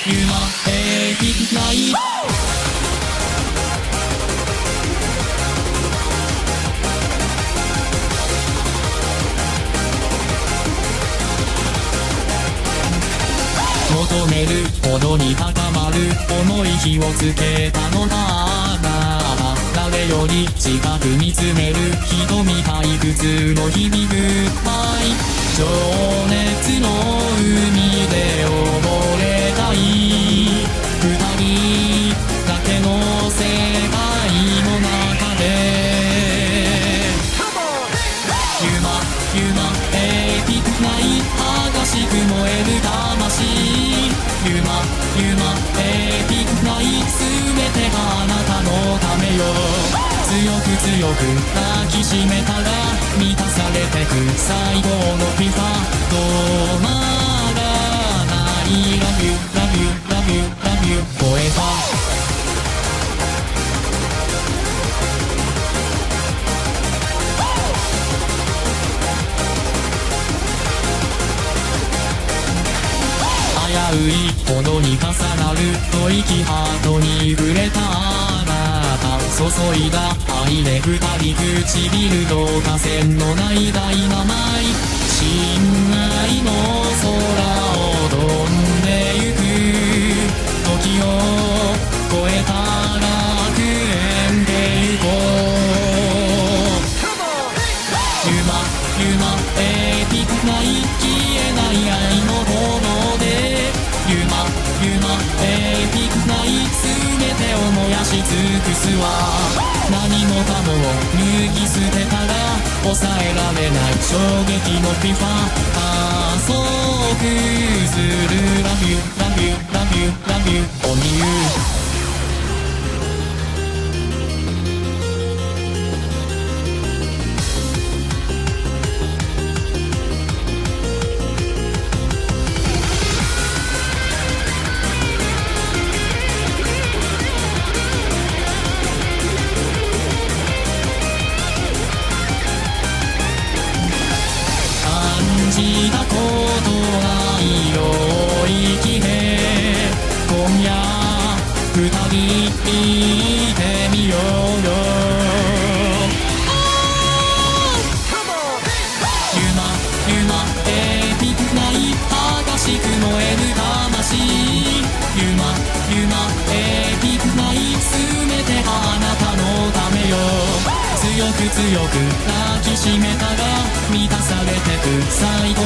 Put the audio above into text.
ユマエピックナイト求めるほどに高まる重い火をつけたのだが誰より近く見つめる瞳退屈の日々グッバイ情熱の海で溺れたい二人だけの世界の中でユマユマエピックナイト激しく燃える魂ユマユマエピックナイト全てがあなたのためよ強く強く抱きしめたら満たされてく最高のピザ止まらない Love you Love you Love you Love you Forever危ういほどに重なる吐息ハートに触れたあなた注いだ愛で二人唇導火線のないダイナマイ親愛の空を飛んでゆく時を超えた楽園で行こうユマユマエピックナイト消えない愛の炎でユマユマエピックナイト全てを燃やし尽くすわ何もかもを脱ぎ捨てたら抑えられない衝撃のフィファ加速する Love you Love you Love you Love you Only you感じたことない領域で今夜二人いてみようよユマユマエピックナイト激しく燃える魂ユマユマエピックナイト全てがあなたのためよ強く強く抱きしめたら満たされてく最